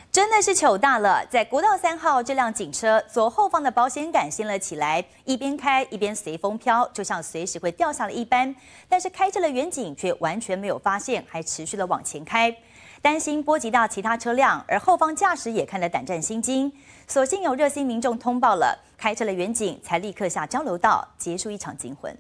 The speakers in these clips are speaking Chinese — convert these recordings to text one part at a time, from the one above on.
真的是糗大了！在国道3号，这辆警车左后方的保险杆掀了起来，一边开一边随风飘，就像随时会掉下来一般。但是开车的远警却完全没有发现，还持续的往前开，担心波及到其他车辆，而后方驾驶也看得胆战心惊。所幸有热心民众通报了，开车的远警才立刻下交流道，结束一场惊魂。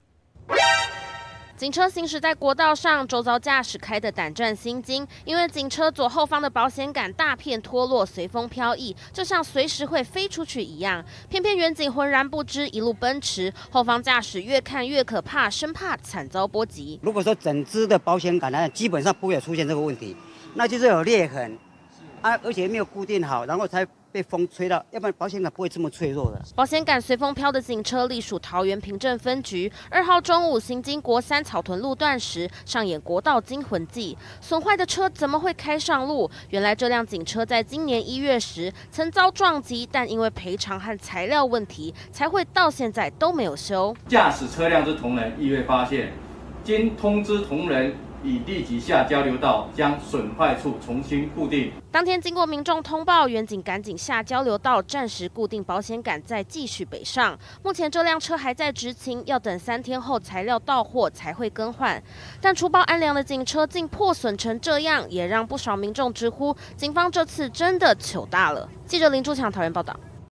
警车行驶在国道上，周遭驾驶开得胆战心惊，因为警车左后方的保险杆大片脱落，随风飘逸，就像随时会飞出去一样。偏偏远警浑然不知，一路奔驰，后方驾驶越看越可怕，生怕惨遭波及。 如果说整只的保险杆呢，基本上不会有出现这个问题，那就是有裂痕啊，而且没有固定好，然后才 被风吹到，要不然保险杆不会这么脆弱的。 保险杆随风飘的警车隶属桃园平镇分局。2号中午行经国3草屯路段时，上演国道惊魂记。损坏的车怎么会开上路？原来这辆警车在今年1月时曾遭撞击，但因为赔偿和材料问题，才会到现在都没有修。 驾驶车辆之同仁意外发现，经通知同仁 已立即下交流道，将损坏处重新固定。 当天经过民众通报，远警赶紧下交流道，暂时固定保险杆，再继续北上。目前这辆车还在执勤，要等3天后材料到货才会更换。但除暴安良的警车竟破损成这样，也让不少民众直呼，警方这次真的糗大了。记者林柱强桃园报道。